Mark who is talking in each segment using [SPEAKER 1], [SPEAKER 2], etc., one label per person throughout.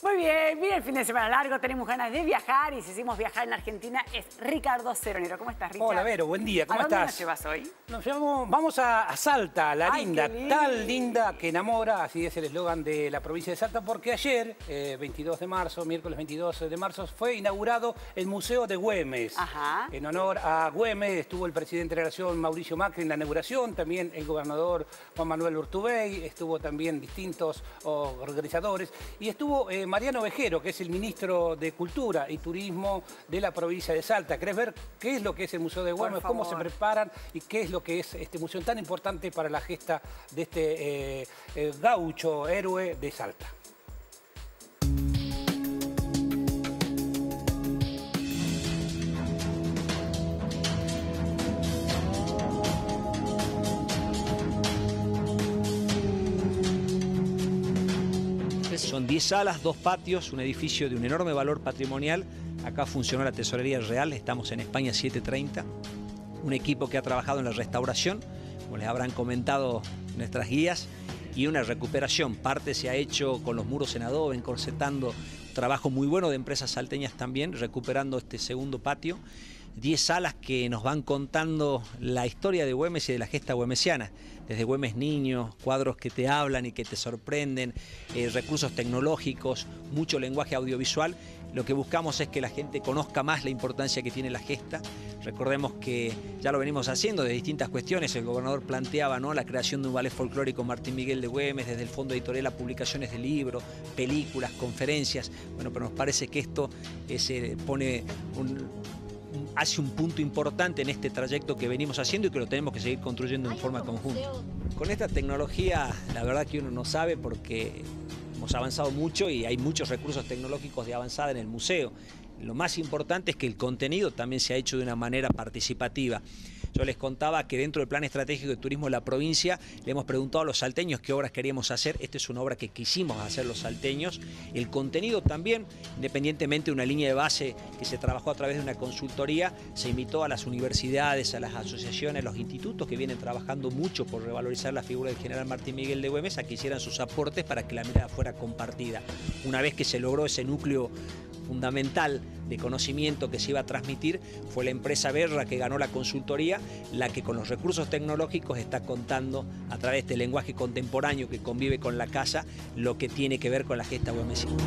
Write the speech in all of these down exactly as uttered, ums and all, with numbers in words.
[SPEAKER 1] Muy bien, viene el fin de semana largo, tenemos ganas de viajar y si hicimos viajar en la Argentina es Ricardo Ceronero. ¿Cómo estás, Richard?
[SPEAKER 2] Hola, Vero, buen día, ¿cómo
[SPEAKER 1] ¿A dónde
[SPEAKER 2] estás?
[SPEAKER 1] nos llevas hoy?
[SPEAKER 2] Nos llevamos, vamos a, a Salta, la
[SPEAKER 1] Ay,
[SPEAKER 2] linda,
[SPEAKER 1] qué lindo.
[SPEAKER 2] tan linda que enamora, así es el eslogan de la provincia de Salta, porque ayer, eh, veintidós de marzo, miércoles veintidós de marzo, fue inaugurado el Museo de Güemes.
[SPEAKER 1] Ajá.
[SPEAKER 2] En honor a Güemes estuvo el presidente de la Nación, Mauricio Macri, en la inauguración, también el gobernador Juan Manuel Urtubey, estuvo también distintos organizadores, y estuvo eh, Mariano Vejero, que es el ministro de Cultura y Turismo de la provincia de Salta. ¿Querés ver qué es lo que es el Museo de Güemes, cómo se preparan y qué es lo que es este museo tan importante para la gesta de este eh, eh, gaucho héroe de Salta?
[SPEAKER 3] Son diez salas, dos patios, un edificio de un enorme valor patrimonial. Acá funcionó la Tesorería Real, estamos en España siete treinta. Un equipo que ha trabajado en la restauración, como les habrán comentado nuestras guías, y una recuperación. Parte se ha hecho con los muros en adobe, encorsetando, trabajo muy bueno de empresas salteñas también, recuperando este segundo patio. diez salas que nos van contando la historia de Güemes y de la gesta güemesiana. Desde Güemes niño, cuadros que te hablan y que te sorprenden, eh, recursos tecnológicos, mucho lenguaje audiovisual. Lo que buscamos es que la gente conozca más la importancia que tiene la gesta. Recordemos que ya lo venimos haciendo de distintas cuestiones. El gobernador planteaba, ¿no?, la creación de un ballet folclórico Martín Miguel de Güemes, desde el Fondo Editorial a publicaciones de libros, películas, conferencias. Bueno, pero nos parece que esto eh, se pone un... hace un punto importante en este trayecto que venimos haciendo y que lo tenemos que seguir construyendo en forma conjunta. Con esta tecnología, la verdad que uno no sabe porque hemos avanzado mucho y hay muchos recursos tecnológicos de avanzada en el museo. Lo más importante es que el contenido también se ha hecho de una manera participativa. Yo les contaba que dentro del Plan Estratégico de Turismo de la provincia le hemos preguntado a los salteños qué obras queríamos hacer. Esta es una obra que quisimos hacer los salteños. El contenido también, independientemente de una línea de base que se trabajó a través de una consultoría, se invitó a las universidades, a las asociaciones, a los institutos que vienen trabajando mucho por revalorizar la figura del general Martín Miguel de Güemes a que hicieran sus aportes para que la mirada fuera compartida. Una vez que se logró ese núcleo fundamental de conocimiento que se iba a transmitir, fue la empresa Berra, que ganó la consultoría, la que con los recursos tecnológicos está contando a través de este lenguaje contemporáneo que convive con la casa lo que tiene que ver con la gesta güemesina.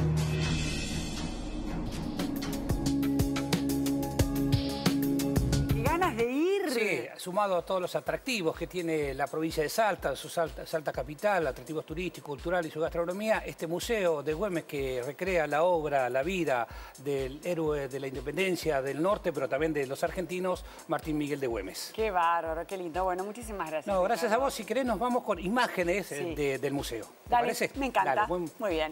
[SPEAKER 1] ¿Ganas de ir?
[SPEAKER 2] Sí, sumado a todos los atractivos que tiene la provincia de Salta, su Salta, Salta capital, atractivos turísticos, culturales y su gastronomía, este museo de Güemes que recrea la obra, la vida del héroe de la independencia del norte, pero también de los argentinos, Martín Miguel de Güemes.
[SPEAKER 1] Qué bárbaro, qué lindo. Bueno, muchísimas gracias.
[SPEAKER 2] No, gracias
[SPEAKER 1] Ricardo.
[SPEAKER 2] a vos. Si querés nos vamos con imágenes
[SPEAKER 1] Sí.
[SPEAKER 2] de, del museo. ¿Te
[SPEAKER 1] Dale,
[SPEAKER 2] parece?
[SPEAKER 1] me encanta.
[SPEAKER 2] Dale, buen...
[SPEAKER 1] Muy bien.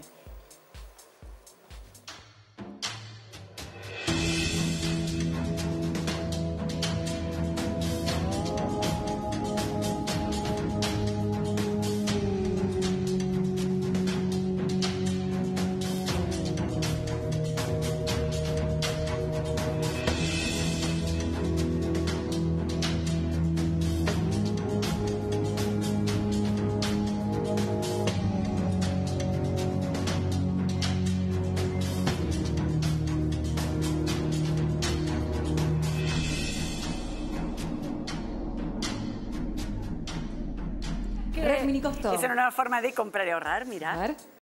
[SPEAKER 4] Red Mini Costo.
[SPEAKER 1] Es una nueva forma de comprar y ahorrar, mirá.
[SPEAKER 4] A ver.